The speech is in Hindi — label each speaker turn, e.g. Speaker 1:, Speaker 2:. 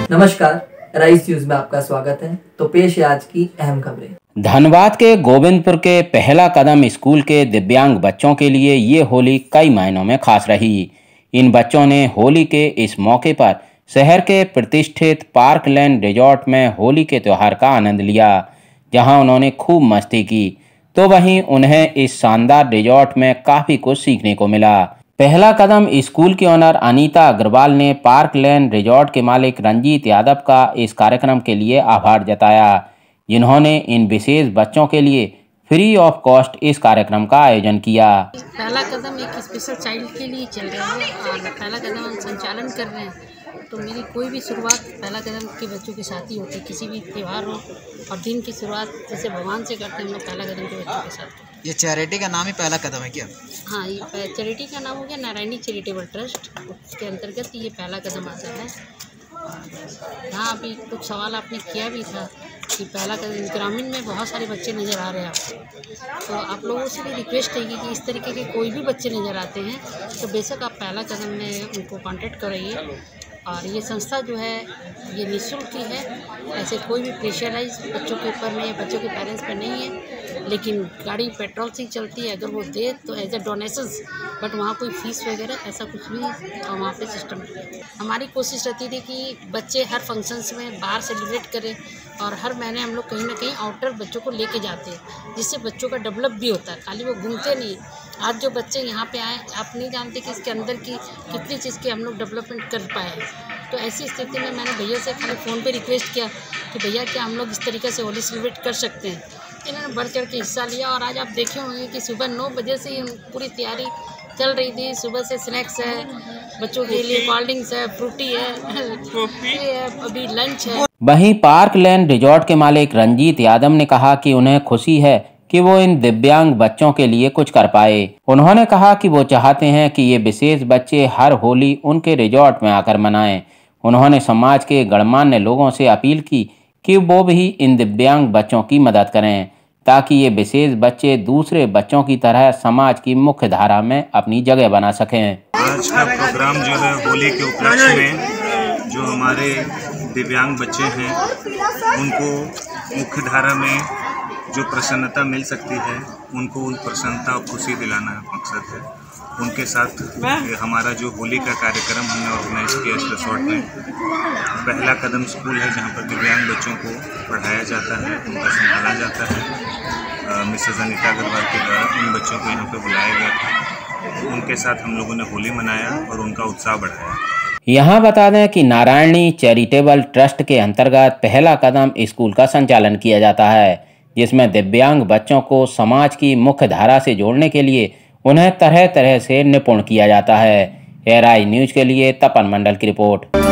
Speaker 1: नमस्कार, राइस न्यूज में आपका स्वागत है। तो पेश है आज की अहम खबरें।
Speaker 2: धनबाद के गोविंदपुर के पहला कदम स्कूल के दिव्यांग बच्चों के लिए ये होली कई मायनों में खास रही। इन बच्चों ने होली के इस मौके पर शहर के प्रतिष्ठित पार्क लैंड रिजॉर्ट में होली के त्यौहार का आनंद लिया, जहां उन्होंने खूब मस्ती की। तो वहीं उन्हें इस शानदार रिजॉर्ट में काफ़ी कुछ सीखने को मिला। पहला कदम स्कूल की ऑनर अनीता अग्रवाल ने पार्क लैंड रिजॉर्ट के मालिक रंजीत यादव का इस कार्यक्रम के लिए आभार जताया, जिन्होंने इन विशेष बच्चों के लिए फ्री ऑफ कॉस्ट इस कार्यक्रम का आयोजन किया।
Speaker 3: पहला कदम एक स्पेशल चाइल्ड के लिए चल रहा है और पहला कदम हम संचालन कर रहे हैं। तो मेरी कोई भी शुरुआत पहला कदम के बच्चों के साथ ही होती है। किसी भी त्यौहार हो और दिन की शुरुआत जैसे भगवान से करते हैं, हम लोग पहला कदम के बच्चों के साथ।
Speaker 4: ये चैरिटी का नाम ही पहला कदम है क्या?
Speaker 3: हाँ, ये चैरिटी का नाम हो गया नारायणी चैरिटेबल ट्रस्ट। उसके अंतर्गत ये पहला कदम आता है। हाँ, अभी कुछ सवाल आपने किया भी था कि पहला कदम ग्रामीण में बहुत सारे बच्चे नज़र आ रहे हैं आपको, तो आप लोगों से भी रिक्वेस्ट है कि इस तरीके के कोई भी बच्चे नज़र आते हैं तो बेशक आप पहला कदम में उनको कांटेक्ट करिए। और ये संस्था जो है ये निःशुल्क ही है, ऐसे कोई भी प्रेशराइज बच्चों के ऊपर में, बच्चों के पेरेंट्स पर नहीं है। लेकिन गाड़ी पेट्रोल से ही चलती है, अगर वो दे तो एज ए डोनेशंस, बट वहाँ कोई फीस वगैरह ऐसा कुछ भी वहाँ पे सिस्टम नहीं है। हमारी कोशिश रहती थी कि बच्चे हर फंक्शंस में बाहर सेलिब्रेट करें और हर महीने हम लोग कहीं ना कहीं आउटर बच्चों को लेके जाते हैं, जिससे बच्चों का डेवलप भी होता है, खाली वो घूमते नहीं। आज जो बच्चे यहाँ पे आए, आप नहीं जानते कि इसके अंदर की कितनी चीज़ की हम लोग डेवलपमेंट कर पाए। तो ऐसी स्थिति में मैंने भैया से खाली फ़ोन पे रिक्वेस्ट किया कि भैया क्या हम लोग इस तरीके से होली सेलिब्रेट कर सकते हैं। इन्होंने बढ़ चढ़ के हिस्सा लिया और आज आप देखे होंगे कि सुबह 9 बजे से ही पूरी तैयारी चल रही थी। सुबह से स्नैक्स है, बच्चों के लिए कोल्ड ड्रिंक्स है, फ्रूटी है, अभी लंच है।
Speaker 2: वहीं पार्क लैंड रिजॉर्ट के मालिक रंजीत यादव ने कहा कि उन्हें खुशी है कि वो इन दिव्यांग बच्चों के लिए कुछ कर पाए। उन्होंने कहा कि वो चाहते हैं कि ये विशेष बच्चे हर होली उनके रिजॉर्ट में आकर मनाएं। उन्होंने समाज के गणमान्य लोगों से अपील की कि वो भी इन दिव्यांग बच्चों की मदद करें, ताकि ये विशेष बच्चे दूसरे बच्चों की तरह समाज की मुख्य धारा में अपनी जगह बना सकें।
Speaker 5: आज का प्रोग्राम जो है होली के उपलक्ष्य में जो हमारे दिव्यांग बच्चे हैं उनको मुख्य धारा में जो प्रसन्नता मिल सकती है, उनको उन प्रसन्नता और खुशी दिलाना मकसद है। उनके साथ हमारा जो होली का कार्यक्रम हमने ऑर्गेनाइज किया इस रिसोर्ट में। पहला कदम स्कूल है जहाँ पर दिव्यांग बच्चों को पढ़ाया जाता है, उनका संभाला जाता है। मिसेस अनीता अग्रवाल के द्वारा इन बच्चों को यहाँ पे बुलाया गया था। उनके साथ हम लोगों ने होली मनाया और उनका उत्साह बढ़ाया।
Speaker 2: यहाँ बता दें कि नारायणी चैरिटेबल ट्रस्ट के अंतर्गत पहला कदम स्कूल का संचालन किया जाता है, जिसमें दिव्यांग बच्चों को समाज की मुख्य धारा से जोड़ने के लिए उन्हें तरह तरह से निपुण किया जाता है। एआरआई न्यूज़ के लिए तपन मंडल की रिपोर्ट।